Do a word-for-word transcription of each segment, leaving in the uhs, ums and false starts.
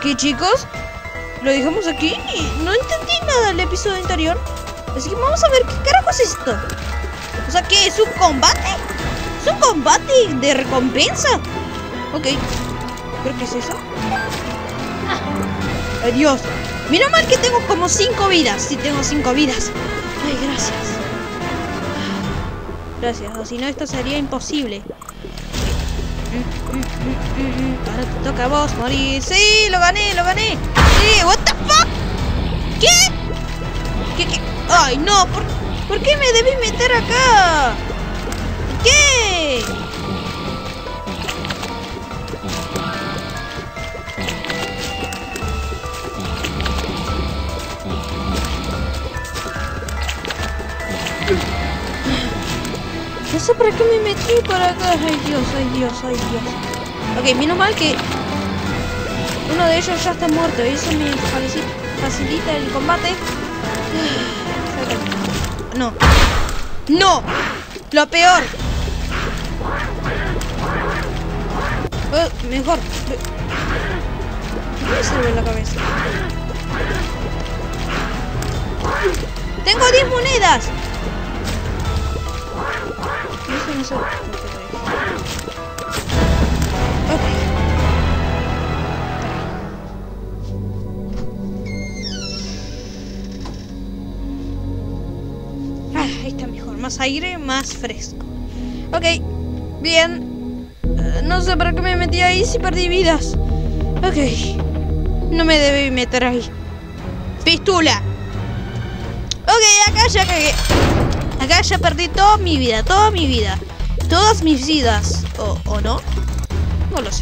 Ok, chicos, lo dejamos aquí. No entendí nada del episodio anterior. Así que vamos a ver qué carajo es esto. O sea, ¿qué es un combate? ¿Es un combate de recompensa? Ok, creo que es eso. Ay, Dios. Menos mal que tengo como cinco vidas. Sí, tengo cinco vidas. Ay, gracias. Gracias, o si no esto sería imposible. Ahora te toca a vos morir. Sí, lo gané, lo gané. Sí, what the fuck. ¿Qué? ¿Qué, qué? Ay, no, ¿por, ¿por qué me debí meter acá? ¿Qué? No sé para qué me metí para acá. Ay, Dios, ay, Dios, ay, Dios. Ok, menos mal que uno de ellos ya está muerto. Y eso me facilita el combate. No. ¡No! ¡Lo peor! Uh, mejor. ¿Qué me sirve la cabeza? ¡Tengo diez monedas! Eso no sé. Ok. Ah, ahí está mejor. Más aire, más fresco. Ok. Bien. Uh, no sé para qué me metí ahí si perdí vidas. Ok. No me debí meter ahí. ¡Pistula! Ok, acá ya cagué. Acá ya perdí toda mi vida, toda mi vida. Todas mis vidas. ¿O, o no? No lo sé.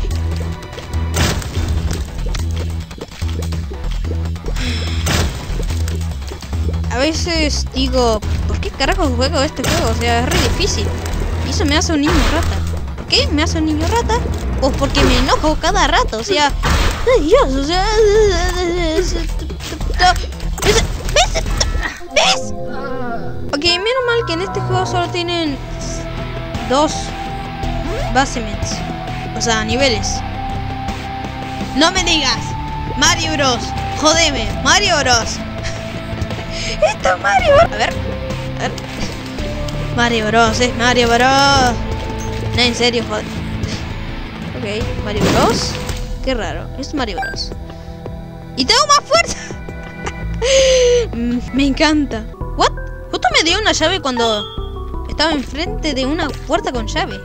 A veces digo, ¿por qué carajo juego este juego? O sea, es re difícil. Y eso me hace un niño rata. ¿Por qué me hace un niño rata? O porque me enojo cada rato. O sea, ay Dios, o sea... ¿Ves? Ok, menos mal que en este juego solo tienen dos basements. O sea, niveles. No me digas Mario Bros. Jodeme, Mario Bros. Esto es Mario Bros. A ver, a ver. Mario Bros, es Mario Bros. No, en serio, joder. Ok, Mario Bros. Qué raro, es Mario Bros. Y tengo más fuerza. Me encanta. ¿What? Justo me dio una llave cuando estaba enfrente de una puerta con llave.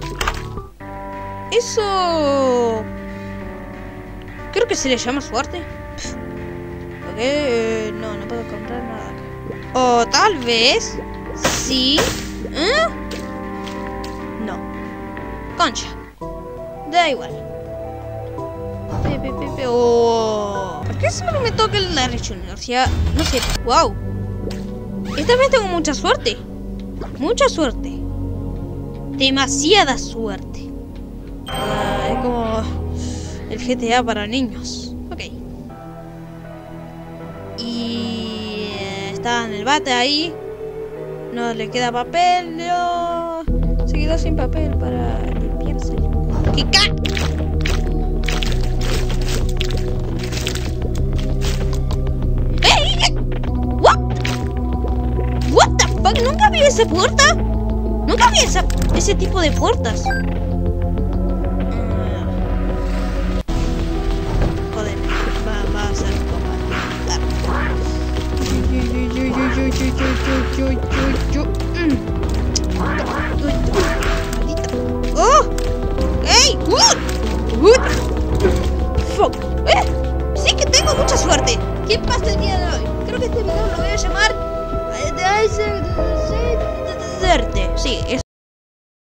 Eso... creo que se le llama suerte. Ok, eh, no, no puedo comprar nada. O tal vez... sí. ¿Eh? No. Concha. Da igual. Pepe, pepe, oh. ¿Por qué solo me toca el Larry junior? O sea, no sé. Wow. Esta vez tengo mucha suerte. Mucha suerte. Demasiada suerte. Ah, es como el G T A para niños. Ok. Y eh, está en el bate ahí. No le queda papel. No. Se quedó sin papel para limpiarse. ¿Qué ca? ¿Nunca vi esa puerta? Nunca vi esa, ese tipo de puertas. Joder, va, va a ser como... ¡Oh! ¡Ey! ¡Uh! ¡Fuck! ¡Eh! Sí que tengo mucha suerte. ¿Qué pasa el día de hoy? Creo que este video lo voy a llamar... Sí, eso